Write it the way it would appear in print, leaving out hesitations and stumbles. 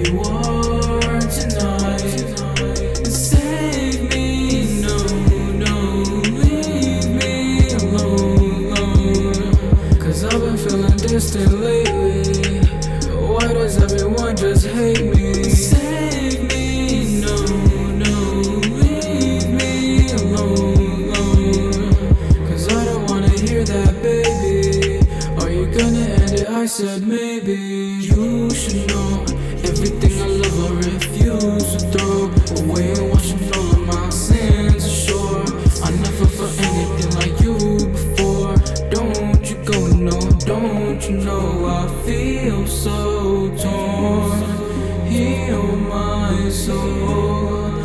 you are tonight. Save me, no, leave me alone. Cause I've been feeling distant lately. Why does everyone just hate me? Save me, no, leave me alone. Cause I don't wanna hear that, baby. Are you gonna end it? I said maybe. You should know everything I love I refuse to throw away and washing all of my sins ashore. I never felt anything like you before. Don't you go, no, don't you know I feel so torn. Heal my soul.